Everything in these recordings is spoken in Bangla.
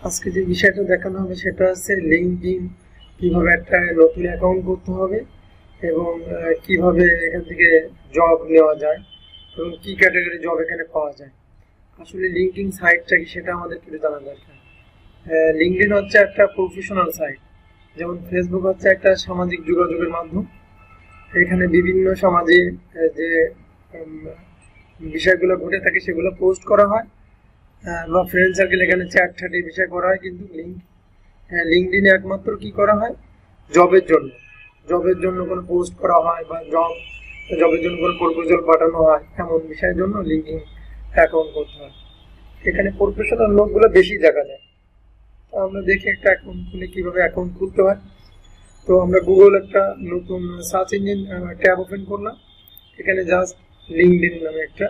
আজকে যে বিষয়টা দেখানো হবে সেটা হচ্ছে লিঙ্কডইন কিভাবে একটা নতুন অ্যাকাউন্ট করতে হবে এবং কিভাবে এখান থেকে জব নেওয়া যায় এবং কি ক্যাটাগরি জব এখানে পাওয়া যায়। আসলে লিঙ্কডইন সাইটটা কি সেটা আমাদের একটু জানা দরকার। লিঙ্কডইন হচ্ছে একটা প্রফেশনাল সাইট, যেমন ফেসবুক হচ্ছে একটা সামাজিক যোগাযোগের মাধ্যম। এখানে বিভিন্ন সমাজে যে বিষয়গুলো ঘটে থাকে সেগুলো পোস্ট করা হয় বা ফ্রেন্ড সার্কেল এখানে চ্যাট ঠ্যাট এই বিষয় করা হয়। কিন্তু লিঙ্কডইনে একমাত্র কি করা হয়, জবের জন্য কোনো পোস্ট করা হয় বা জবের জন্য কোনো প্রপোজাল পাঠানো হয়, এমন বিষয়ের জন্য লিঙ্কডইন অ্যাকাউন্ট করতে হয়। এখানে প্রফেশনাল লোকগুলো বেশি দেখা যায়। তো আমরা দেখি একটা অ্যাকাউন্ট খুলে কিভাবে অ্যাকাউন্ট খুলতে হয়। তো আমরা গুগল একটা নতুন সার্চ ইঞ্জিন ট্যাব ওপেন করলাম। এখানে জাস্ট লিঙ্কডইন নামে একটা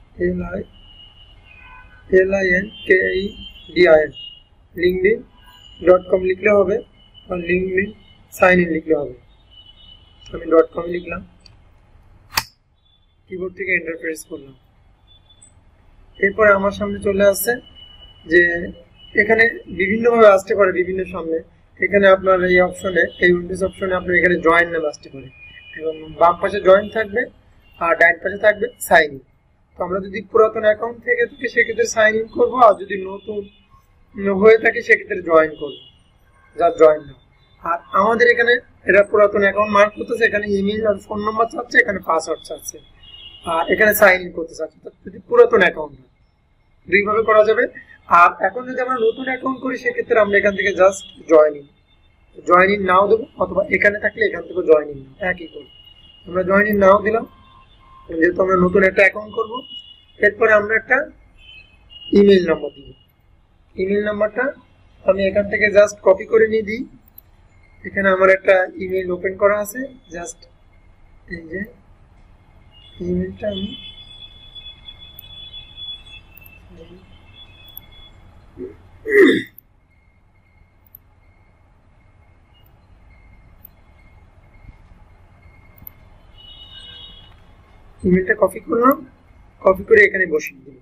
LINKEDIN linkedin.com লিখলে হবে বা লিঙ্কডইন সাইন ইন লিখলে হবে। আমি .com লিখলাম, কিবোর্ড থেকে এন্টার প্রেস করলাম। এরপরে আমার সামনে চলে আসছে যে এখানে বিভিন্নভাবে আসতে পারে বিভিন্ন সামনে। এখানে আপনার এই অপশনে, এই উইন্ডোজ অপশনে আপনার এখানে জয়েন নাম আসতে পারে এবং বাম পাশে জয়েন থাকবে আর ডান পাশে থাকবে সাইন ইন। তো আমরা যদি পুরাতন অ্যাকাউন্ট থেকে থাকি সেক্ষেত্রে সাইন ইন করবো, আর যদি নতুন হয়ে থাকে সেক্ষেত্রে জয়েন করবো, যার জয়েন নাম। আর আমাদের এখানে এটা পুরাতন অ্যাকাউন্ট মার্ক করতেছে, এখানে ইমেল আর ফোন নাম্বার চাচ্ছে, এখানে পাসওয়ার্ড চাচ্ছে, আর এখানে সাইন ইন করতে চাচ্ছে। যদি পুরাতন অ্যাকাউন্ট দুইভাবে করা যাবে। আর এখন যদি আমরা নতুন অ্যাকাউন্ট করি সেক্ষেত্রে আমরা এখান থেকে জাস্ট জয়েন ইন নাও দেবো, অথবা এখানে থাকলে এখান থেকে জয়েন ইন একই করবো। আমরা জয়েন ইন নাও দিলাম যেহেতু আমরা নতুন একটা অ্যাকাউন্ট করব। এরপরে আমরা একটা ইমেল নাম্বার দিব। ইমেল নাম্বারটা আমি এখান থেকে জাস্ট কপি করে নিয়ে দিই। এখানে আমার একটা ইমেল ওপেন করা আছে, জাস্ট এই যে ইমেলটা আমি ইমেলটা কপি করলাম, কপি করে এখানে বসিয়ে দিলাম।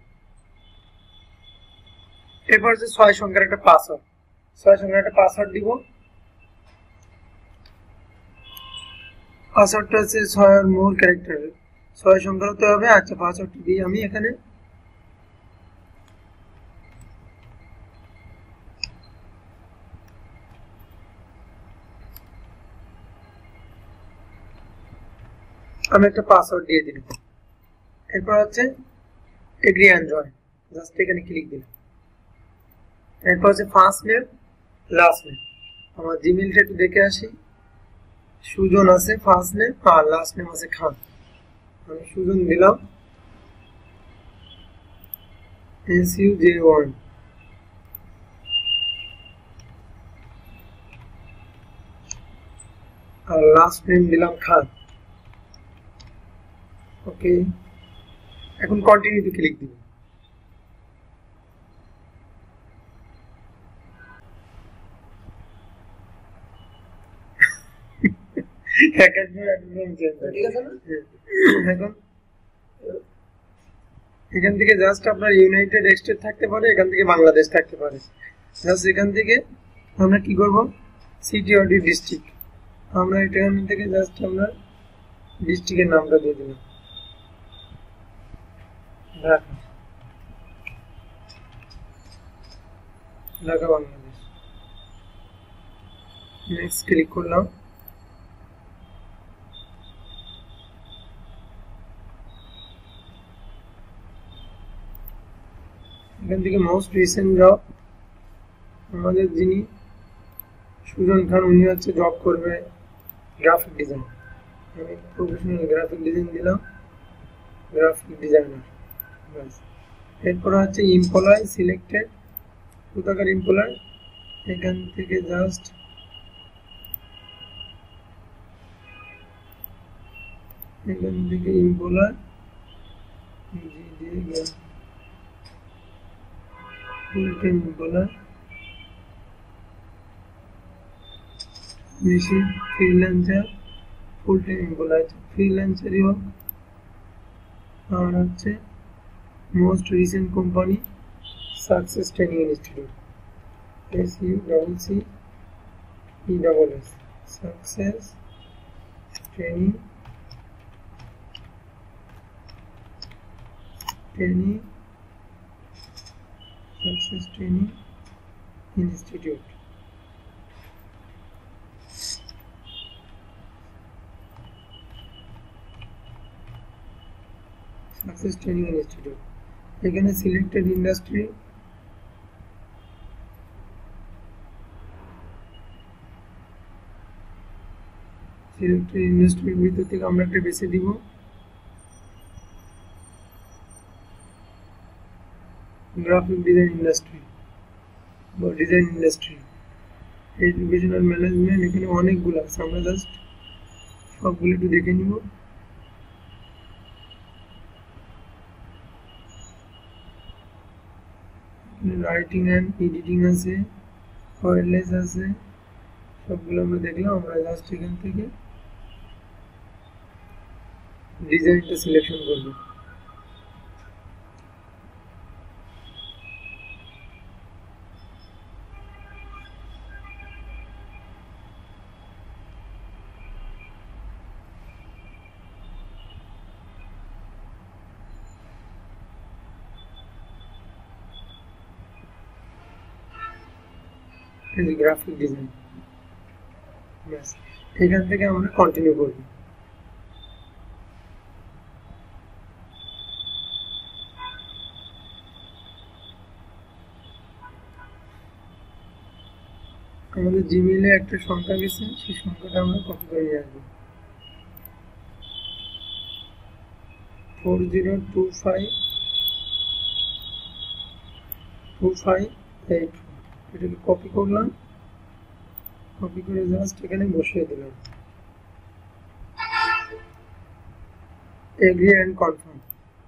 এরপর যে 6 সংখ্যার একটা পাসওয়ার্ড দিব। পাসওয়ার্ডটা হচ্ছে 6 আর মোর ক্যারেক্টার, 6 সংখ্যার হতে হবে। আচ্ছা, পাসওয়ার্ডটা দিই আমি এখানে। আমি একটা পাসওয়ার্ড দিয়ে দিলাম। এরপর হচ্ছে এগ্রি এন্ড জয়েন, জাস্ট এখানে ক্লিক দিলাম। এরপর হচ্ছে ফার্স্ট নেম লাস্ট নেম। আমার জিমেইলটা একটু দেখে আসি। সুজন আছে ফার্স্ট নেম আর লাস্ট নেম আছে খান। আমি সুজন দিলাম, SUJ1। আর লাস্ট নেম দিলাম খান। ওকে, এখন কন্টিনিউতে ক্লিক দিব। এখন এখান থেকে জাস্ট আপনার ইউনাইটেড স্টেট থাকতে পারে, এখান থেকে বাংলাদেশ থাকতে পারে। জাস্ট এখান থেকে আমরা কি করব, সিটি অর ডিস্ট্রিক্ট, আমরা এখান থেকে জাস্ট আমরা ডিস্ট্রিক্টের নামটা দিয়ে দিলাম ঢাকা বাংলাদেশ। নেক্সট ক্লিক করলাম। এখান থেকে মোস্ট রিসেন্ট জব, আমাদের যিনি সুজন খান উনি হচ্ছে জব করবে গ্রাফিক ডিজাইন। আমি প্রফেশনাল গ্রাফিক ডিজাইন দিলাম, গ্রাফিক ডিজাইনার। এরপর হচ্ছে এমপ্লয় সিলেক্টেড, কোথাকার এমপ্লয়, এখান থেকে জাস্ট এখান থেকে এমপ্লয় ফুল টাইম এমপ্লয়, বেশি ফ্রিল্যান্সার, ফুল টাইম এমপ্লয়, ফ্রিল্যান্সারই হোক। আর হচ্ছে most recent company success training institute. SUCCESS, Success Training Success Training Institute. Success Training Institute. এখানে সিলেক্টেড ইন্ডাস্ট্রি, ইন্ডাস্ট্রির ভিতর থেকে আমরা একটা বেছে দিব। গ্রাফিক ডিজাইন ইন্ডাস্ট্রি বা ডিজাইন ইন্ডাস্ট্রি, এডুকেশনাল ম্যানেজমেন্ট, এখানে অনেকগুলো আছে, আমরা জাস্ট সবগুলো একটু দেখে নিব। রাইটিং অ্যান্ড এডিটিং আছে, ওয়্যারলেস আছে, সবগুলো আমরা দেখলাম। আমরা জাস্ট এখান থেকে ডিজাইনটা সিলেকশন করব। গ্রাফিক ডিজাইন, ব্যাস এখান থেকে আমরা কন্টিনিউ করব। আমাদের জিমেইলে একটা সংখ্যা গেছে, সেই সংখ্যাটা আমরা কপি করে নিয়ে আসবো। 40252584, এটাকে কপি করলাম, কপি করে জাস্ট এখানে বসিয়ে দিলাম। Agree and confirm.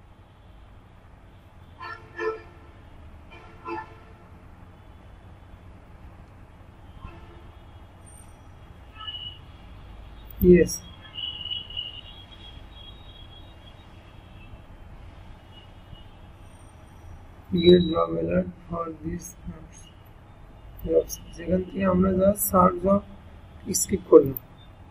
Yes. Get job alert for this jobs. যেখান থেকে আমরা জাস্ট সার্চ জব স্কিপ করলাম।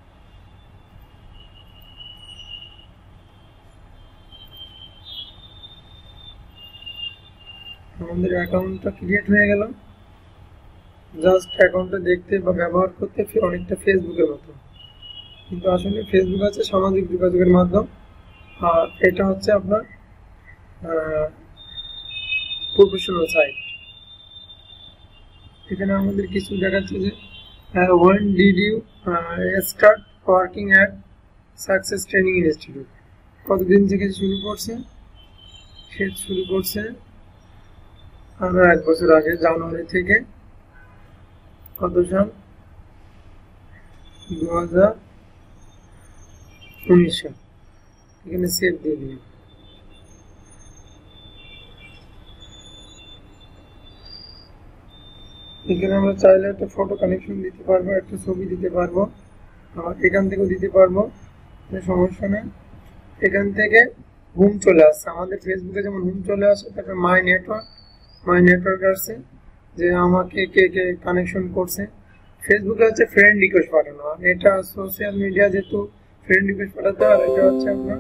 আমাদের অ্যাকাউন্টটা ক্রিয়েট হয়ে গেল। জাস্ট অ্যাকাউন্টটা দেখতে বা ব্যবহার করতে অনেকটা ফেসবুকের মতো, কিন্তু আসলে ফেসবুক আছে সামাজিক যোগাযোগের মাধ্যম, আর এটা হচ্ছে আপনার প্রফেশনাল সাইট। এখানে আমাদের কিছু দেখাচ্ছে যে when did you start working at Success Training Institute, কতদিন থেকে শুরু করছে, সে শুরু করছে আরো 1 বছর আগে, জানুয়ারি থেকে কত সাল, 2019 সাল। এখানে সেভ দিয়ে দিই। এখানে আমরা চাইলে একটা ফটো কানেকশন দিতে পারবো, একটা ছবি দিতে পারবো, আবার এখান থেকেও দিতে পারবো, সমস্যা নেই। এখান থেকে হোম চলে আসছে, আমাদের ফেসবুকে যেমন হোম চলে আসে, তারপরে মাই নেটওয়ার্ক আসছে, যে আমাকে কে কে কানেকশন করছে। ফেসবুকে হচ্ছে ফ্রেন্ড রিকোয়েস্ট পাঠানো, আর এটা সোশ্যাল মিডিয়া যেহেতু ফ্রেন্ড রিকোয়েস্ট পাঠাতে, আর এটা হচ্ছে আপনার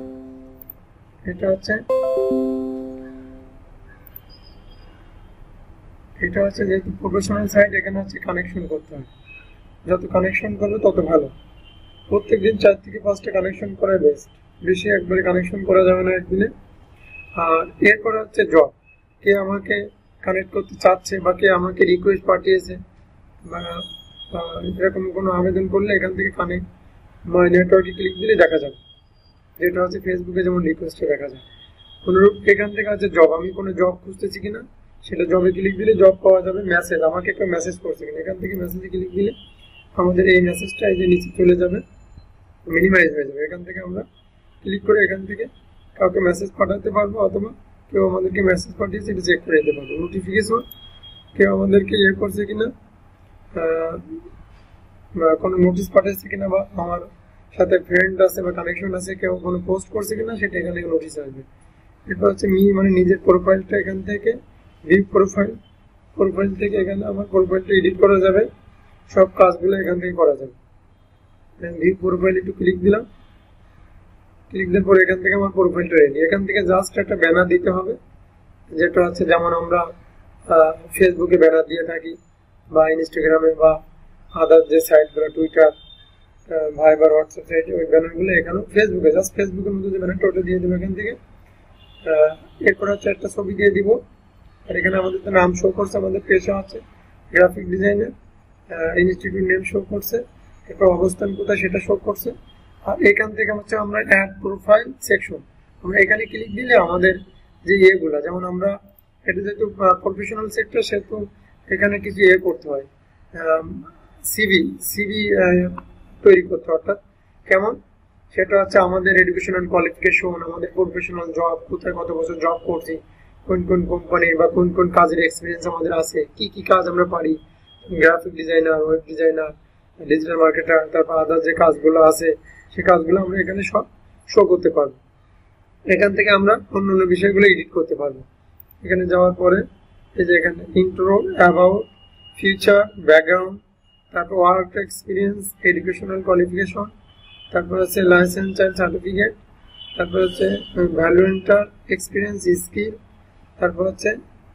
এটা হচ্ছে যেহেতু প্রফেশনাল সাইট, এখানে হচ্ছে কানেকশন করতে হয়। যত কানেকশন করবে তত ভালো। প্রত্যেকদিন 4 থেকে 5টা কানেকশন করা বেস্ট, বেশি একবারে কানেকশন করা যাবে না একদিনে। আর এরপরে হচ্ছে জব, কে আমাকে কানেক্ট করতে চাচ্ছে বা কে আমাকে রিকোয়েস্ট পাঠিয়েছে বা এরকম কোনো আবেদন করলে এখান থেকে কানেক্ট মাই নেটওয়ার্কে ক্লিক দিলে দেখা যাবে, যেটা হচ্ছে ফেসবুকে যেমন রিকোয়েস্টে দেখা যায়। অনুরূপ এখান থেকে হচ্ছে জব, আমি কোনো জব খুঁজতেছি কিনা সেটা জবে ক্লিক দিলে জব পাওয়া যাবে। মেসেজ, আমাকে কেউ মেসেজ করছে কিনা, এখান থেকে মেসেজে ক্লিক দিলে আমাদের এই মেসেজটা এই যে নিচে চলে যাবে, মিনিমাইজ হয়ে যাবে। এখান থেকে আমরা ক্লিক করে এখান থেকে কাউকে মেসেজ পাঠাতে পারবো, অথবা কেউ আমাদেরকে মেসেজ পাঠিয়েছে এটা চেক করে নিতে পারবো। নোটিফিকেশন কেউ আমাদেরকে ইয়ে করছে কিনা, কোনো নোটিশ পাঠিয়েছে কিনা, বা আমার সাথে ফ্রেন্ড আছে বা কানেকশন আছে, কেউ কোনো পোস্ট করছে কিনা, সেটা এখান থেকে নোটিশ আসবে। এরপর হচ্ছে নিজের প্রোফাইলটা এখান থেকে ভিউ প্রোফাইল প্রোফাইল থেকে এখানে আমার প্রোফাইলটা এডিট করা যাবে, সব কাজগুলো এখান থেকে করা যাবে। ভিউ প্রোফাইল একটু ক্লিক দিলাম, ক্লিক দেওয়ার পরে এখান থেকে আমার প্রোফাইলটা রেডি। এখান থেকে জাস্ট একটা ব্যানার দিতে হবে, যেটা হচ্ছে যেমন আমরা ফেসবুকে ব্যানার দিয়ে থাকি বা ইনস্টাগ্রামে বা আদার যে সাইটগুলো টুইটার, ভাইবার, হোয়াটসঅ্যাপ সাইট, ওই ব্যানারগুলো এখানেও ফেসবুকে জাস্ট ফেসবুকের মধ্যে যে ব্যানারটা ওটা দিয়ে দেবো এখান থেকে। এরপর হচ্ছে একটা ছবি দিয়ে দিব, আর এখানে আমাদের তো নাম শো করছে, আমাদের পেশা আছে গ্রাফিক ডিজাইনের, ইনস্টিটিউট নেম শো করছে, এরপর অবস্থান কোথায় সেটা শো করছে। আর এখান থেকে হচ্ছে আমরা অ্যাড প্রোফাইল সেকশন, আমরা এখানে ক্লিক দিলে আমাদের যে ইয়েগুলা, যেমন আমরা এটা যেহেতু প্রফেশনাল সেক্টর সেহেতু এখানে কিছু ইয়ে করতে হয়, সিভি তৈরি করতে, অর্থাৎ কেমন সেটা হচ্ছে আমাদের এডুকেশনাল কোয়ালিফিকেশন, আমাদের প্রফেশনাল জব, কোথায় কত বছর জব করছি, কোন কোন কোম্পানির বা কোন কোন কাজের এক্সপিরিয়েন্স আমাদের আছে, কি কি কাজ আমরা পারি, graphic designer, web designer, digital marketer, তারপর আদার যে কাজগুলো আছে সেই কাজগুলো আমরা এখানে সব শো করতে পারবো। এখান থেকে আমরা অন্যান্য বিষয়গুলো এডিট করতে পারবো। এখানে যাওয়ার পরে এই যে এখানে ইন্ট্রো, অ্যাবাউট, ফিউচার, ব্যাকগ্রাউন্ড, তারপর ওয়ার্ক এক্সপিরিয়েন্স, এডুকেশনাল কোয়ালিফিকেশন, তারপর হচ্ছে লাইসেন্স অ্যান্ড সার্টিফিকেট, তারপর হচ্ছে ভ্যালুয়েন্টার এক্সপিরিয়েন্স, স্কিল, তারপর হচ্ছে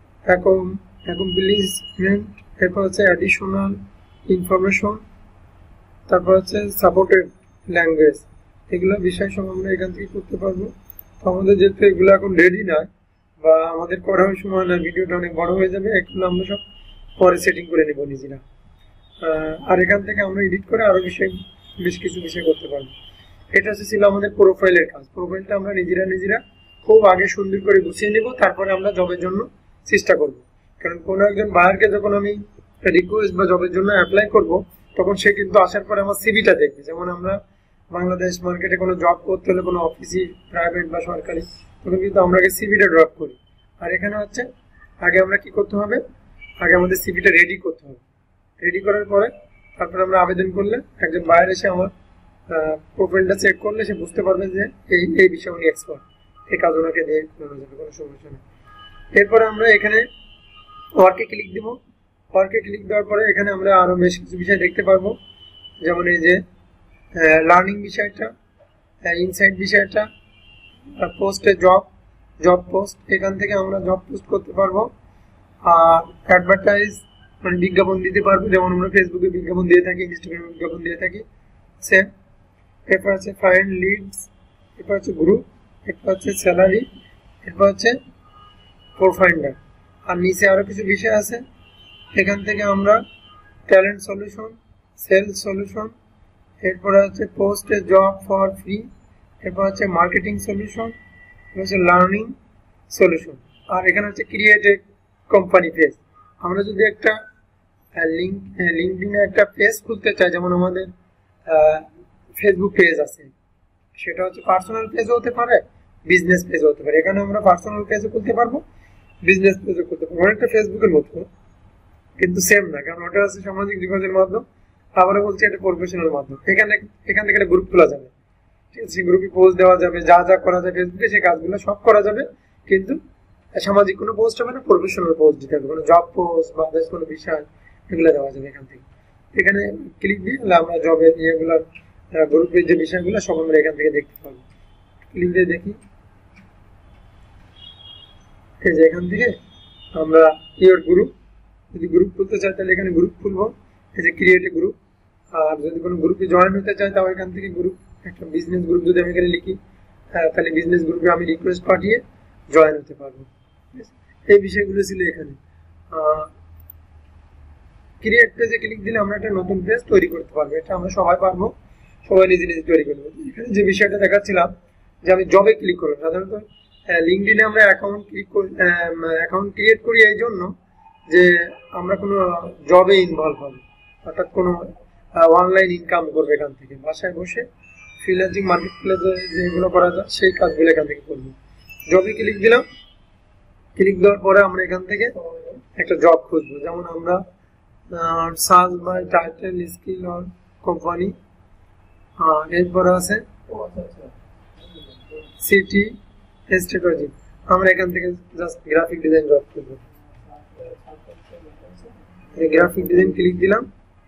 অ্যাকমপ্লিশমেন্ট, এরপর হচ্ছে অ্যাডিশনাল ইনফরমেশন, তারপর হচ্ছে সাপোর্টেড ল্যাঙ্গুয়েজ। এগুলো বিষয় সব আমরা এখান থেকে করতে পারবো। তো আমাদের যেহেতু এগুলো এখন রেডি নয় বা আমাদের করার সময় না, ভিডিওটা অনেক বড় হয়ে যাবে, এগুলো আমরা সব পরে সেটিং করে নেব নিজেরা। আর এখান থেকে আমরা এডিট করে আরো বেশ কিছু বিষয় করতে পারবো। এটা ছিল আমাদের প্রোফাইলের কাজ। প্রোফাইলটা আমরা নিজেরা খুব আগে সুন্দর করে গুছিয়ে নেব, তারপরে আমরা জবের জন্য চেষ্টা করব। কারণ কোনো একজন বায়ারকে যখন আমি রিকোয়েস্ট বা জবের জন্য অ্যাপ্লাই করব, তখন সে কিন্তু আসার পরে আমার সিভিটা দেখবে। যেমন আমরা বাংলাদেশ মার্কেটে কোনো জব করতে হলে, কোনো অফিসি, প্রাইভেট বা সরকারি, তখন কিন্তু আমরা আগে সিভিটা ড্রপ করি। আর এখানে হচ্ছে আগে আমরা কি করতে হবে, আগে আমাদের সিভিটা রেডি করতে হবে। রেডি করার পরে তারপরে আমরা আবেদন করলে একজন বায়ার এসে আমার প্রোফাইলটা চেক করলে সে বুঝতে পারবে যে এই বিষয়ে উনি এক্সপার্ট, এই কাজ ওনাকে দিয়ে করানো যাবে, কোনো সমস্যা নেই। এরপরে আমরা এখানে ওয়ার্কে ক্লিক দিব। ওয়ার্কে ক্লিক দেওয়ার পরে এখানে আমরা আরো বেশ কিছু বিষয় দেখতে পারবো, যেমন এই যে লার্নিং বিষয়টা, ইনসাইট বিষয়টা, পোস্টে জব পোস্ট, এখান থেকে আমরা জব পোস্ট করতে পারবো। আর অ্যাডভার্টাইজ মানে বিজ্ঞাপন দিতে পারবো, যেমন আমরা ফেসবুকে বিজ্ঞাপন দিয়ে থাকি, ইনস্টাগ্রামে বিজ্ঞাপন দিয়ে থাকি, সেম। এরপর হচ্ছে ফাইন্ড লিডস, এরপর হচ্ছে গ্রুপ, এরপর হচ্ছে স্যালারি, এরপর হচ্ছে প্রোফাইন্ডার। আর নিচে আরো কিছু বিষয় আছে, এখান থেকে আমরা ট্যালেন্ট সলিউশন, সেলস সলিউশন, এরপরে হচ্ছে post a job for free, এরপর হচ্ছে মার্কেটিং সলিউশন, হচ্ছে লার্নিং সলিউশন। আর এখানে হচ্ছে ক্রিয়েট এ কোম্পানি পেজ। আমরা যদি একটা লিঙ্কডিনে একটা পেজ খুলতে চাই, যেমন আমাদের ফেসবুক পেজ আছে, সেটা হচ্ছে পার্সোনাল পেজও হতে পারে, বিজনেস পেজও হতে পারে। এখানে আমরা পার্সোনাল পেজও খুলতে পারবো, বিজনেস পেজও খুলতে পারবো। অনেকটা ফেসবুকের মতো, কিন্তু সেম না, কারণ ওটা হচ্ছে সামাজিক যোগাযোগের মাধ্যম, আবারও বলছি এটা প্রফেশনাল মাধ্যম। এখান থেকে একটা গ্রুপ খোলা যাবে, ঠিক আছে, গ্রুপে পোস্ট দেওয়া যাবে, যা যা করা যায় ফেসবুকে সেই কাজগুলো সব করা যাবে, কিন্তু সামাজিক কোনো পোস্ট হবে না, প্রফেশনাল পোস্ট দিতে হবে, কোনো জব পোস্ট বা আদার্স কোনো বিষয় এগুলো দেওয়া যাবে এখান থেকে। এখানে ক্লিক দিয়ে আমরা জবের ইয়েগুলোর গ্রুপের যে বিষয়গুলো সব আমরা এখান থেকে দেখতে পাবো। ক্লিক দিয়ে দেখি, এই যে এখান থেকে আমরা ইওর গ্রুপ, যদি গ্রুপ খুলতে চাই তাহলে এখানে গ্রুপ খুলবো, এই যে ক্রিয়েট এ গ্রুপ। আর যদি কোনো গ্রুপে জয়েন হতে চাই তাও এখান থেকে গ্রুপ, একটা বিজনেস গ্রুপ যদি আমি এখানে লিখি, তাহলে বিজনেস গ্রুপে আমি রিকোয়েস্ট পাঠিয়ে জয়েন হতে পারবো। এই বিষয়গুলো ছিল এখানে। ক্রিয়েট পেজে ক্লিক দিলে আমরা একটা নতুন পেজ তৈরি করতে পারবো, এটা আমরা সবাই পারবো, সবাই নিজে তৈরি করবো। এখানে যে বিষয়টা দেখাচ্ছিলাম যে আমি জবে ক্লিক করবো, সাধারণত লিঙ্কডিনে আমরা অ্যাকাউন্ট ক্রিয়েট করি এই জন্য যে আমরা কোনো জবে ইনভলভ হবো, অর্থাৎ কোনো অনলাইন ইনকাম করবো এখান থেকে, বাসায় বসে ফ্রিল্যান্সিং মার্কেট প্লেসে যেগুলো করা যায় সেই কাজগুলো এখান থেকে করবো। জবে ক্লিক দিলাম, ক্লিক দেওয়ার পরে আমরা এখান থেকে একটা জব খুঁজবো, যেমন আমরা search by title, skill or company, এরপরে আছে সিটি, স্ট্র্যাটেজি। আমরা এখান থেকে জাস্ট গ্রাফিক ডিজাইন জব করবো। গ্রাফিক ডিজাইন ক্লিক দিলাম।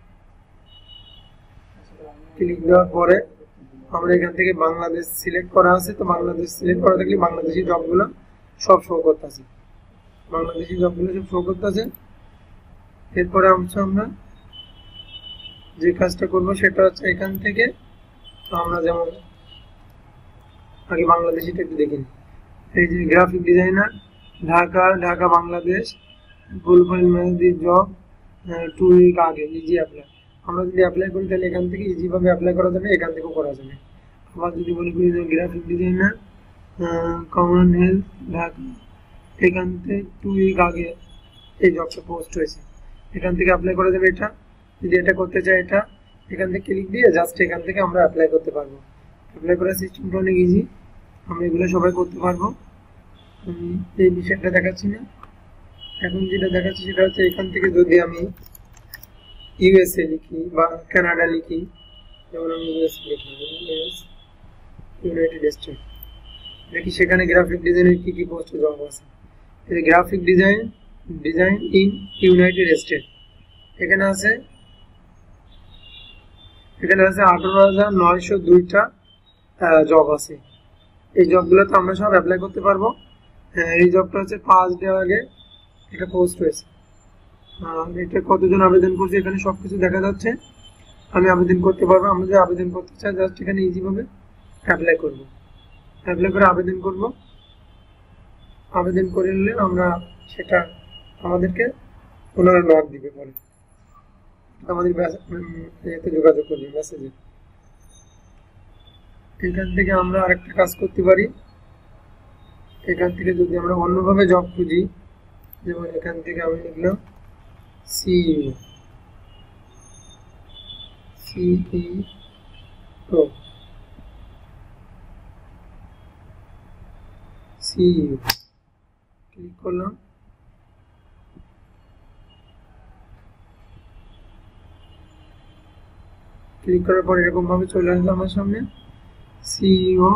ক্লিক দেওয়ার পরে আমরা এখান থেকে বাংলাদেশ সিলেক্ট করা আছে, তো বাংলাদেশ সিলেক্ট করা থাকলে বাংলাদেশি জবগুলো সব শো করতেছে, বাংলাদেশি জবগুলো সব শো করতেছে। এরপরে আমরা যে কাজটা করব সেটা হচ্ছে এখান থেকে আমরা যেমন আগে বাংলাদেশিটা একটু দেখে নিই। এই যে graphic designer Dhaka Bangladesh profile manager job 2 week আগে ইজি অ্যাপ্লাই। আমরা যদি অ্যাপ্লাই করি তাহলে এখান থেকে ইজি ভাবে অ্যাপ্লাই করা যাবে, এখান থেকেও করা যাবে। আবার যদি বলি graphic designer common health Dhaka, এখান থেকে 2 উইক আগে এই জবটা পোস্ট হয়েছে, এখান থেকে অ্যাপ্লাই করা যাবে। এটা যদি এটা করতে চাই এটা এখান থেকে ক্লিক দিয়ে জাস্ট এখান থেকে আমরা অ্যাপ্লাই করতে পারবো। অ্যাপ্লাই করার সিস্টেমটা অনেক ইজি, আমরা এগুলো সবাই করতে পারবো। আমি এই বিষয়টা দেখাচ্ছি না, এখন যেটা দেখাচ্ছি সেটা হচ্ছে এখান থেকে যদি আমি ইউএসএ লিখি বা কানাডা লিখি, যেমন আমি ইউএস লিখলাম, ইউনাইটেড স্টেট, দেখি সেখানে গ্রাফিক ডিজাইনের কি কি পোস্ট জব আছে। এই graphic design in United State এখানে আছে 18,902টা জব আছে। এই জবগুলোতে আমরা সব অ্যাপ্লাই করতে পারবো। এই জবটা হচ্ছে 5 ডে আগে এটা পোস্ট হয়েছে। এটা কতজন আবেদন করছে এখানে সবকিছু দেখা যাচ্ছে। আমি আবেদন করতে পারবো, আমরা যদি আবেদন করতে চাই জাস্ট এখানে ইজি ভাবে অ্যাপ্লাই করব, অ্যাপ্লাই করে আবেদন করব। আবেদন করে নিলে আমরা সেটা আমাদেরকে ওনারা নক দিবে, পরে আমাদের এতে যোগাযোগ করবে মেসেজে। এখান থেকে আমরা আরেকটা কাজ করতে পারি, এখান থেকে যদি আমরা অন্যভাবে জব খুঁজি, যেমন এখান থেকে আমি লিখলাম সিইও ক্লিক করলাম। ক্লিক করার পর এরকম ভাবে চলে আসলো আমার সামনে সিইও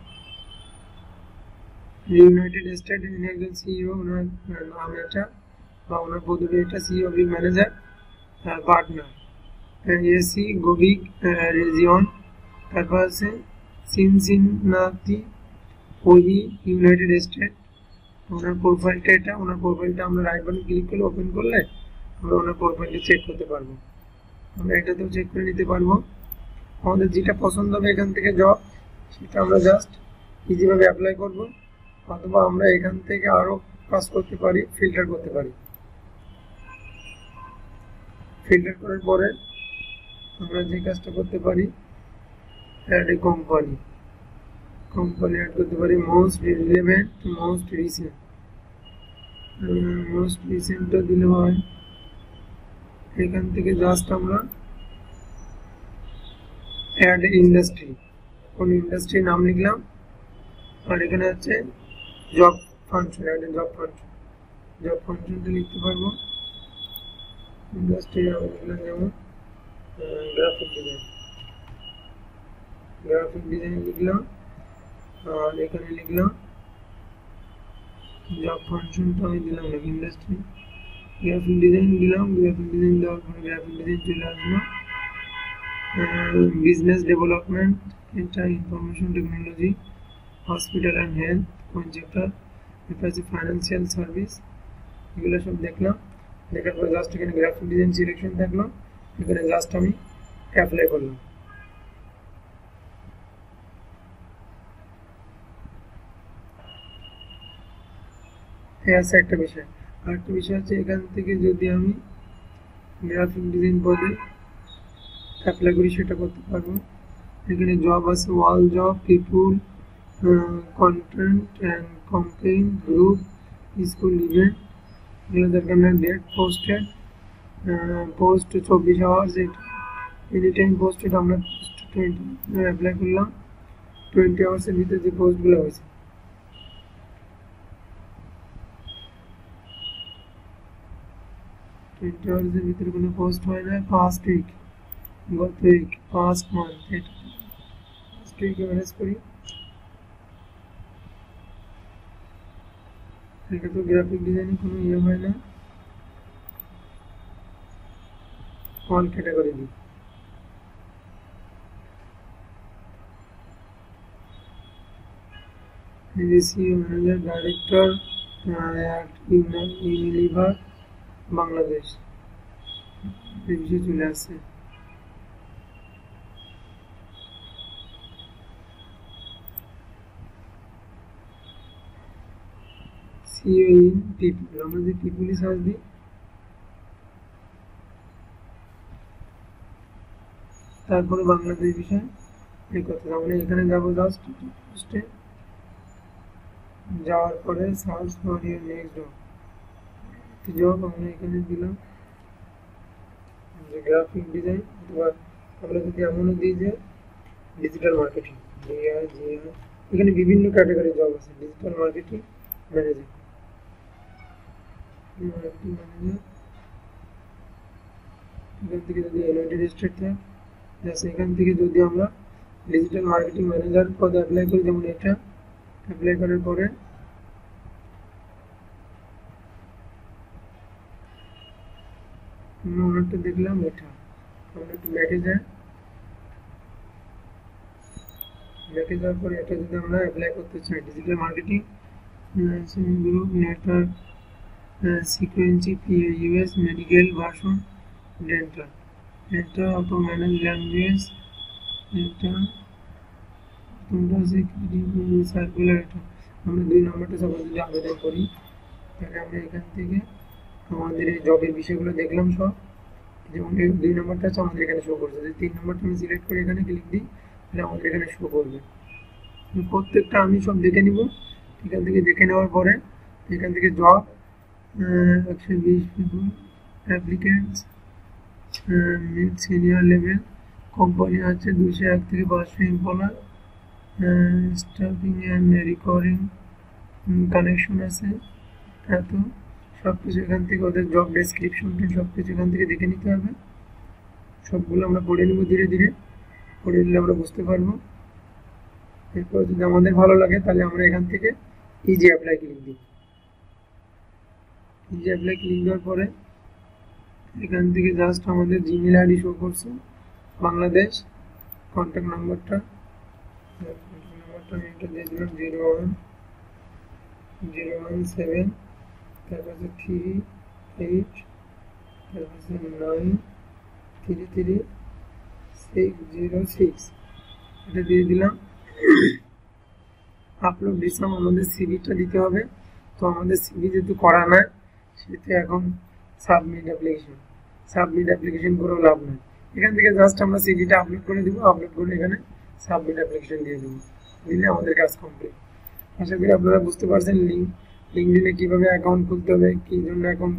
ইউনাইটেড স্টেট, একজন সিইও, ওনার নাম এটা বা ওনার পদবি এটা, সিইও ম্যানেজার পার্টনার এসি গোবিক রিজিয়ন, তারপর আছে সিনসিনাটি ওহি ইউনাইটেড স্টেট। ওনার প্রোফাইলটা এটা, ওনার প্রোফাইলটা আমরা রাইট বাটন ক্লিক করলে ওপেন করলে আমরা ওনার প্রোফাইলটা চেক করতে পারবো, আমরা এটাতেও চেক করে নিতে পারবো। আমাদের যেটা পছন্দ হবে এখান থেকে জব সেটা আমরা জাস্ট ইজিভাবে অ্যাপ্লাই করব, অথবা আমরা এখান থেকে আরো কাজ করতে পারি, ফিল্টার করতে পারি। ফিল্টার করার পরে আমরা যে কাজটা করতে পারি অ্যাড এ কোম্পানি অ্যাড করতে পারি, মোস্ট রিলেভেন্ট মোস্ট রিসেন্টটা দিলে হয়। এখান থেকে জাস্ট আমরা অ্যাড ইন্ডাস্ট্রি, কোন ইন্ডাস্ট্রির নাম লিখলাম, আর এখানে আছে জব ফাংশন, অ্যাড জব ফাংশনটা লিখতে পারবো। ইন্ডাস্ট্রি নাম লিখলাম যেমন গ্রাফিক ডিজাইন লিখলাম, আর এখানে লিখলাম জব ফাংশনটা আমি দিলাম না, ইন্ডাস্ট্রি গ্রাফিক ডিজাইন দিলাম। গ্রাফিক ডিজাইন দেওয়ার পরে গ্রাফিক ডিজাইন চলে আসলো। বিজনেস ডেভেলপমেন্ট, এটা information technology, hospital and health, কোন সেক্টর, এটা হচ্ছে ফাইন্যান্সিয়াল সার্ভিস। এগুলো সব দেখলাম, দেখার পরে জাস্ট এখানে গ্রাফিক ডিজাইন সিলেকশন থাকলো, এখানে জাস্ট আমি অ্যাপ্লাই করলাম। এই আছে একটা বিষয়। আরেকটা বিষয় হচ্ছে এখান থেকে যদি আমি গ্রাফিক ডিজাইন পদে অ্যাপ্লাই করি সেটা করতে পারবো। এখানে জব আছে wall job, people, content and complain, group, school event, এগুলো দরকার না। ডেট পোস্টেড, পোস্ট 24 আওয়ার্স, এটা এনি টাইম পোস্টেড, আমরা পোস্ট 20 অ্যাপ্লাই করলাম। 20 আওয়ার্সের ভিতরে যে পোস্টগুলো হয়েছে, এর ভিতরে কোনো পোস্ট হয় না। ফার্স্ট উইক, গত উইক, ফার্স্ট মান্থ, এটা ফার্স্ট উইকে ম্যানেজ করি। এটা তো গ্রাফিক ডিজাইনে কোনো ইয়ে হয় না। অল ক্যাটাগরি দিই। CEO manager director Unilever Bangladesh এই বিষয়ে চলে আসছে। সিইও ইন পিপল, আমরা যদি পিপলই সার্চ দিই তারপরে বাংলাদেশ বিষয় এই কথা। আমরা এখানে যাবো, জাস্ট পোস্টে যাওয়ার পরে search for your next job আমরা এখানে দিলাম যে গ্রাফিক ডিজাইন, অথবা আমরা যদি এমনও দিই যে ডিজিটাল মার্কেটিং, এখানে বিভিন্ন ক্যাটাগরি জব আছে। ডিজিটাল মার্কেটিং ম্যানেজার, এখান থেকে যদি ইউনাইটেড স্টেট থাকে, জাস্ট এখান থেকে যদি আমরা ডিজিটাল মার্কেটিং ম্যানেজার পদে অ্যাপ্লাই করি, যেমন এটা অ্যাপ্লাই করার পরে আমরা অনেকটা দেখলাম। এটা আমরা একটু ব্যাকে যাই, ব্যাকে যাওয়ার পরে এটা যদি আমরা অ্যাপ্লাই করতে চাই, ডিজিটাল মার্কেটিং গ্রুপ নেটওয়ার্ক সিকোয়েন্সি ইউএস মেডিকেল ভার্সন ডেন্টাল, এটা অটো ম্যানেজ ল্যাঙ্গুয়েজ, এটা সার্কুলার। এটা আমরা 2 নম্বরটা সবাই যদি আবেদন করি, তাহলে আমরা এখান থেকে আমাদের এই জবের বিষয়গুলো দেখলাম সব। যেমন 2 নম্বরটা আছে আমাদের এখানে শো করছে, যদি 3 নম্বরটা আমি সিলেক্ট করে এখানে ক্লিক দিই তাহলে আমাদের এখানে শো করবে। প্রত্যেকটা আমি সব দেখে নিব। এখান থেকে দেখে নেওয়ার পরে এখান থেকে job 120 people applicants mid senior level, company আছে 201 থেকে 500 employer, staffing and recovering connection আছে এত, সব কিছু এখান থেকে ওদের জব ডেসক্রিপশনটা সব কিছু এখান থেকে দেখে নিতে হবে। সবগুলো আমরা পড়ে নেব, ধীরে ধীরে পড়ে নিলে আমরা বুঝতে পারবো। এরপর যদি আমাদের ভালো লাগে তাহলে আমরা এখান থেকে ইজি অ্যাপ্লাই ক্লিক দিই। ইজি অ্যাপ্লাই ক্লিক দেওয়ার পরে এখান থেকে জাস্ট আমাদের জিমেল আইডি শো করছে বাংলাদেশ, কন্ট্যাক্ট নাম্বারটা আমি এটা দিয়ে দিলাম 01017, তারপর 38, তারপর 933606, এটা দিয়ে দিলাম। আপলোড দিলাম, আমাদের সিভিটা দিতে হবে। তো আমাদের সিভি যেহেতু করা নাই, সেহেতু এখন সাবমিট অ্যাপ্লিকেশন করেও লাভ নেই। এখান থেকে জাস্ট আমরা সিভিটা আপলোড করে দিব, আপলোড করে এখানে সাবমিট অ্যাপ্লিকেশন দিয়ে দেবো, দিলে আমাদের কাজ কমপ্লিট। আশা করি আপনারা বুঝতে পারছেন লিঙ্কডিনে কিভাবে অ্যাকাউন্ট খুলতে হবে, কি জন্য অ্যাকাউন্ট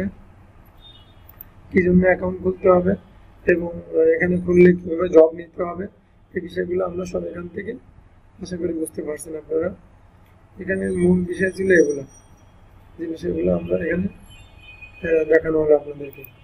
খুলতে হবে এবং এখানে খুললে কিভাবে জব নিতে হবে, এই বিষয়গুলো আমরা সব এখান থেকে আশা করি বুঝতে পারছেন আপনারা। এখানে মূল বিষয় ছিল এগুলো, যে বিষয়গুলো আমরা এখানে দেখানো হলো আপনাদেরকে।